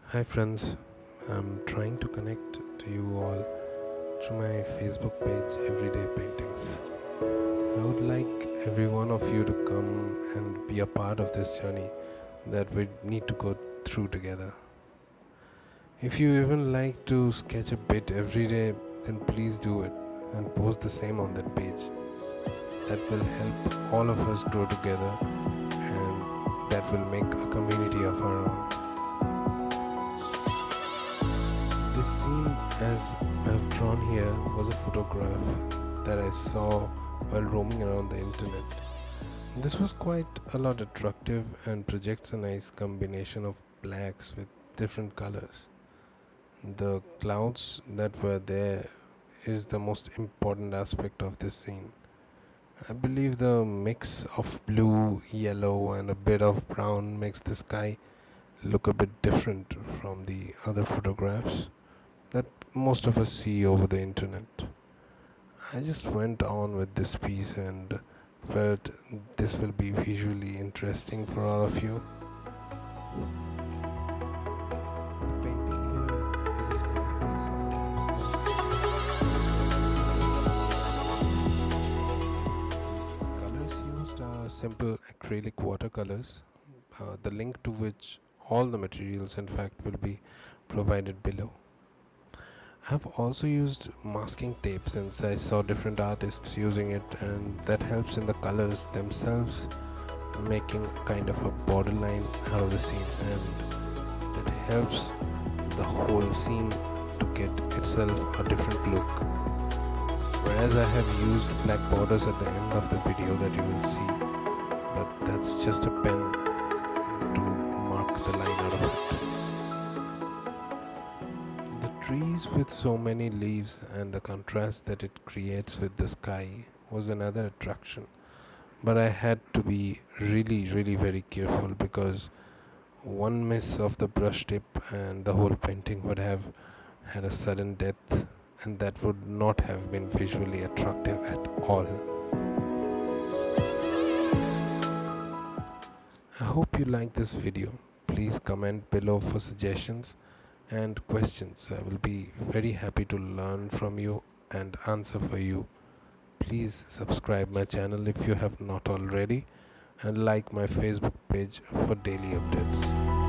Hi friends, I'm trying to connect to you all through my Facebook page Everyday Paintings. I would like every one of you to come and be a part of this journey that we need to go through together. If you even like to sketch a bit every day, then please do it and post the same on that page. That will help all of us grow together and that will make a community of our own. This scene, as I've drawn here, was a photograph that I saw while roaming around the internet. This was quite a lot attractive and projects a nice combination of blacks with different colors. The clouds that were there is the most important aspect of this scene. I believe the mix of blue, yellow, and a bit of brown makes the sky look a bit different from the other photographs that most of us see over the internet. I just went on with this piece and felt this will be visually interesting for all of you. The painting here is a small piece of colors used are simple acrylic watercolors, the link to which all the materials in fact will be provided below. I've also used masking tape since I saw different artists using it, and that helps in the colors themselves, making kind of a borderline out of the scene, and it helps the whole scene to get itself a different look. Whereas I have used black borders at the end of the video that you will see, but that's just a pen to mark the line out of it. The trees with so many leaves and the contrast that it creates with the sky was another attraction. But I had to be really very careful because one miss of the brush tip and the whole painting would have had a sudden death, and that would not have been visually attractive at all. I hope you like this video. Please comment below for suggestions and questions. I will be very happy to learn from you and answer for you. Please subscribe my channel if you have not already, and like my Facebook page for daily updates.